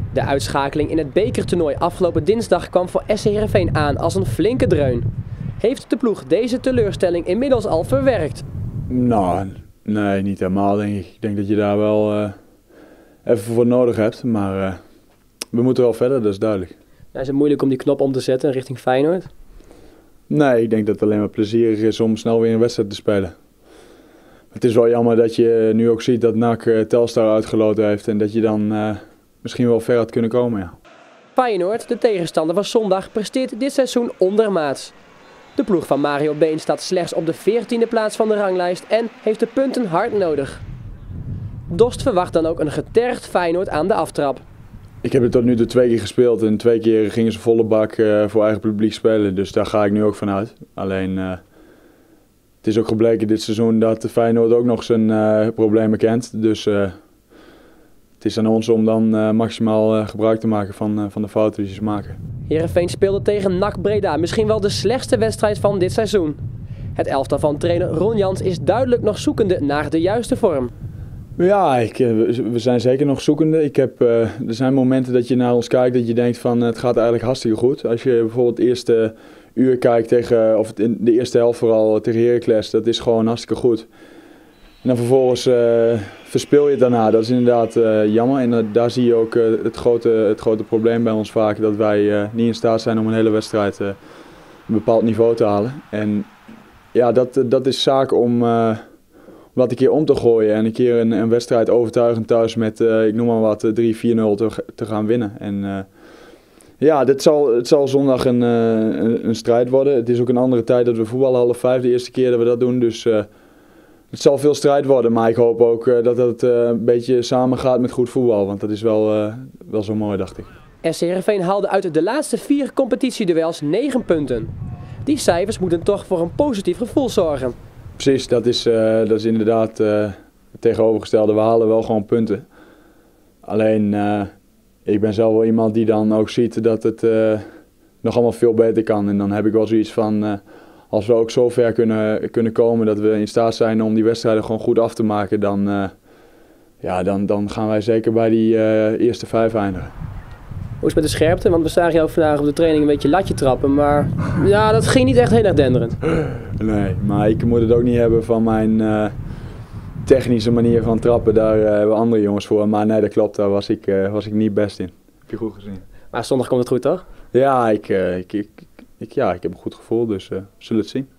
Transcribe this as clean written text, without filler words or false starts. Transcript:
De uitschakeling in het bekertoernooi afgelopen dinsdag kwam voor SC Heerenveen aan als een flinke dreun. Heeft de ploeg deze teleurstelling inmiddels al verwerkt? Nou, nee, niet helemaal denk ik. Ik denk dat je daar wel even voor nodig hebt, maar we moeten wel verder, dat is duidelijk. Ja, is het moeilijk om die knop om te zetten richting Feyenoord? Nee, ik denk dat het alleen maar plezierig is om snel weer een wedstrijd te spelen. Het is wel jammer dat je nu ook ziet dat NAC Telstar uitgeloten heeft en dat je dan misschien wel ver had kunnen komen. Ja. Feyenoord, de tegenstander van zondag, presteert dit seizoen ondermaats. De ploeg van Mario Been staat slechts op de 14e plaats van de ranglijst en heeft de punten hard nodig. Dost verwacht dan ook een getergd Feyenoord aan de aftrap. Ik heb het tot nu toe 2 keer gespeeld en 2 keer gingen ze volle bak voor eigen publiek spelen, dus daar ga ik nu ook van uit. Alleen, het is ook gebleken dit seizoen dat de Feyenoord ook nog zijn problemen kent, dus het is aan ons om dan maximaal gebruik te maken van de fouten die ze maken. Heerenveen speelde tegen NAC Breda, misschien wel de slechtste wedstrijd van dit seizoen. Het elftal van trainer Ron Jans is duidelijk nog zoekende naar de juiste vorm. Ja, we zijn zeker nog zoekende. Er zijn momenten dat je naar ons kijkt dat je denkt van het gaat eigenlijk hartstikke goed. Als je bijvoorbeeld het eerste uur kijkt in de eerste helft vooral tegen Heracles, dat is gewoon hartstikke goed. En dan vervolgens verspil je het daarna, dat is inderdaad jammer. En daar zie je ook het grote probleem bij ons vaak, dat wij niet in staat zijn om een hele wedstrijd een bepaald niveau te halen. En ja, dat is zaak om dat een keer om te gooien en een keer een wedstrijd overtuigend thuis met, ik noem maar wat, 3-4-0 te gaan winnen. En ja, het zal zondag een strijd worden. Het is ook een andere tijd dat we voetballen, 4:30 de eerste keer dat we dat doen. Dus het zal veel strijd worden, maar ik hoop ook dat het een beetje samen gaat met goed voetbal. Want dat is wel zo mooi, dacht ik. SC Heerenveen haalde uit de laatste 4 competitieduels 9 punten. Die cijfers moeten toch voor een positief gevoel zorgen. Precies, dat is inderdaad het tegenovergestelde. We halen wel gewoon punten. Alleen, ik ben zelf wel iemand die dan ook ziet dat het nog allemaal veel beter kan. En dan heb ik wel zoiets van, als we ook zo ver kunnen komen dat we in staat zijn om die wedstrijden gewoon goed af te maken, dan gaan wij zeker bij die eerste 5 eindigen. Hoe is het met de scherpte? Want we zagen jou vandaag op de training een beetje latje trappen, maar ja, dat ging niet echt heel erg denderend. Nee, maar ik moet het ook niet hebben van mijn technische manier van trappen. Daar hebben andere jongens voor. Maar nee, dat klopt, daar was ik niet best in. Heb je goed gezien. Maar zondag komt het goed, toch? Ja, ik heb een goed gevoel, dus we zullen het zien.